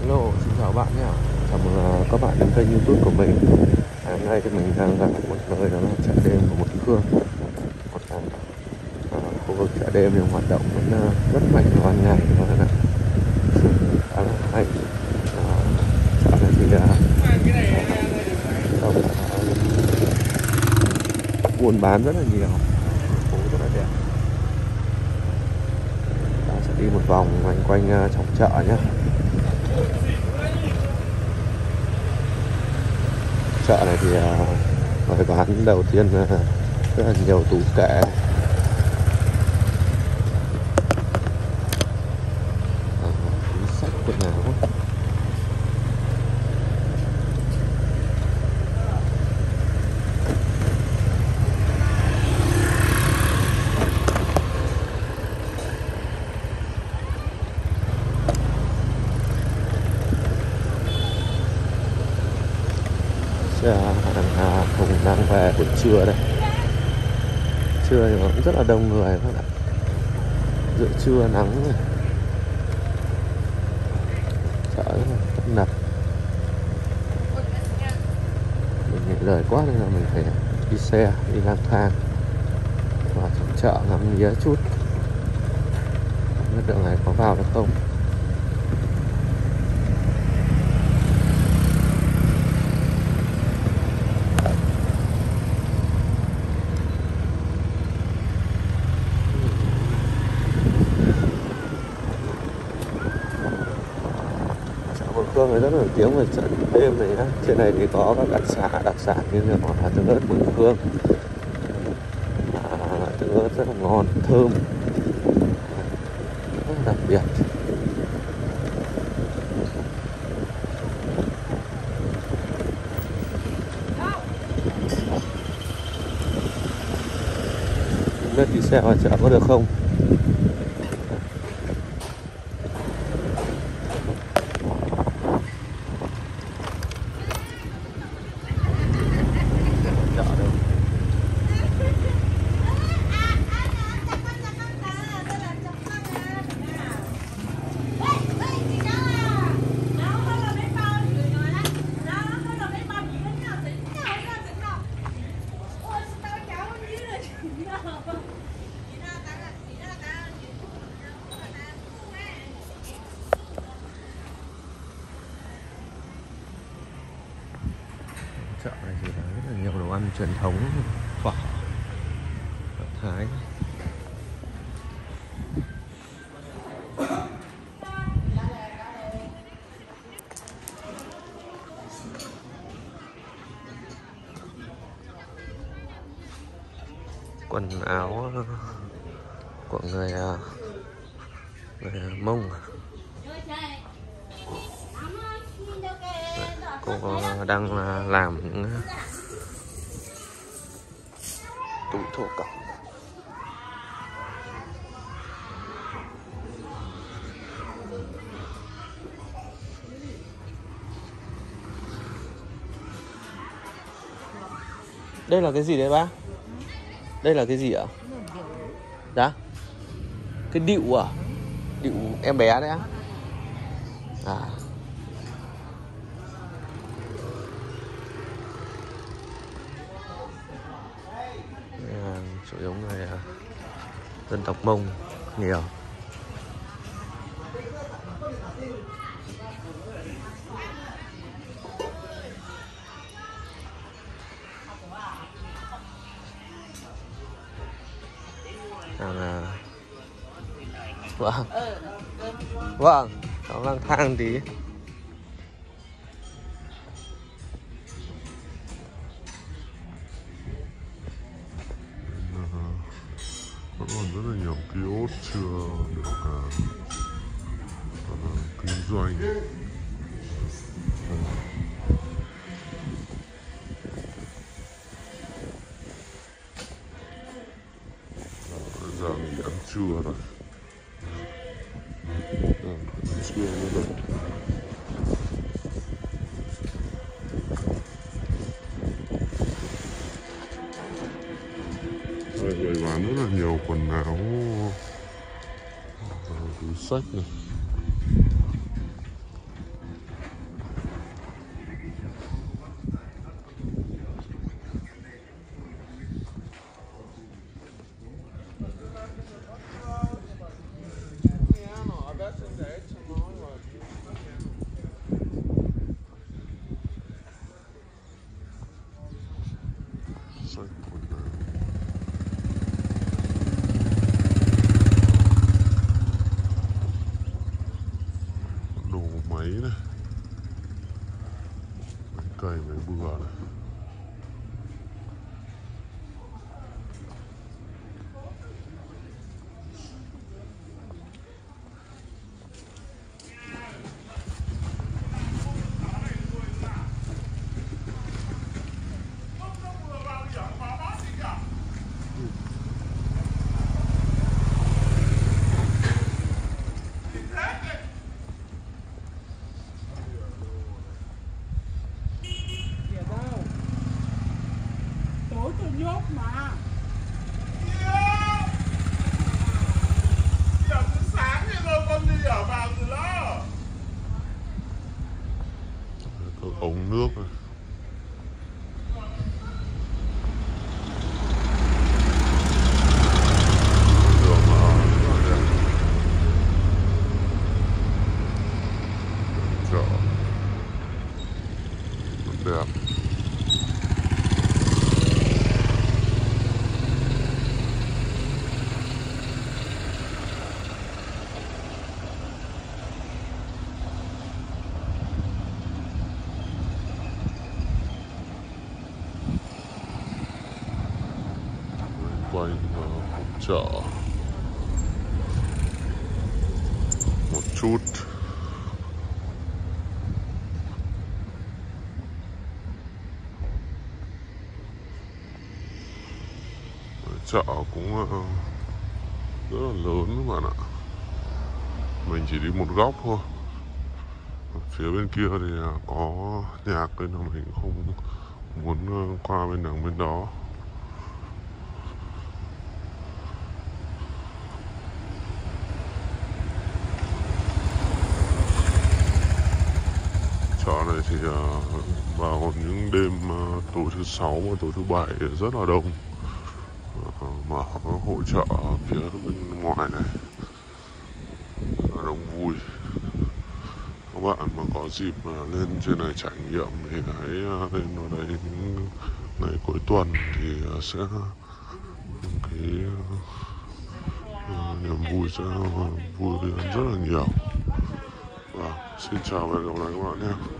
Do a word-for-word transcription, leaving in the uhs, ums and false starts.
Hello, xin chào bạn nhé. Chào mừng ờ, các bạn đến kênh YouTube của mình. À, hôm nay thì mình đang ở một nơi đó là chợ đêm của Mường Khương. Một à, à, khu vực chợ đêm thì hoạt động vẫn à, rất mạnh vào ban ngày các bạn ạ. Khá là hay. À, chợ này thì à, đông, à, buôn bán rất là nhiều, phố rất là đẹp. Ta sẽ đi một vòng quanh quanh à, trong chợ nhé. Chợ này thì uh, người bán đầu tiên uh, rất là nhiều tủ kệ, uh, túi xách quần áo. À, Hùng đang về buổi trưa đây. Trưa thì nó cũng rất là đông người các bạn ạ. Giữa trưa nắng này. Chợ rất là tấp nập. Mình nghỉ lời quá nên là mình phải đi xe, đi lang thang vào trong chợ ngắm nghía chút. Không biết đường này có vào được không. Mường Khương thì rất nổi tiếng về chợ đêm này nhá. Trên này thì có các đặc sản đặc sản như là món là tương ớt Mường Khương. À, tương ớt rất là ngon, thơm, rất là đặc biệt. Không biết đi xe vào chợ có được không? Chợ này thì là rất là nhiều đồ ăn truyền thống, phở, Thái. Quần áo của người người Mông. Cô đang làm những túi thổ cẩm. Đây là cái gì đấy bác? Đây là cái gì ạ? Dạ? Cái đựu à? Đựu em bé đấy á? À. Chủ yếu người dân tộc Mông nhiều. À, vâng, vâng, cháu lang thang tí. Vẫn còn rất là nhiều kiosk chưa được uh, kinh doanh. Bây giờ mình ăn trưa rồi. À, ăn trưa như vậy. Người bán rất là nhiều quần áo, túi xách này. máy này, máy cày, máy bừa này. Tối tôi nhốt mà. Giờ từ sáng thì rồi con đi ở vào từ đó. Các ống nước này. Đường rất là đẹp. Chợ rất đẹp. Quanh khu chợ một chút. Chợ cũng rất là lớn các bạn ạ. Mình chỉ đi một góc thôi. Ở phía bên kia thì có nhạc nên là mình không muốn qua bên đằng bên đó. Chợ này thì vào những đêm tối thứ sáu và tối thứ bảy rất là đông, mà hội chợ phía bên ngoài này rất là đông vui. Các bạn mà có dịp mà lên trên này trải nghiệm thì hãy lên vào đây những ngày cuối tuần thì sẽ cái uh, niềm vui sẽ vui lên rất là nhiều. Và xin chào và hẹn gặp lại các bạn nhé.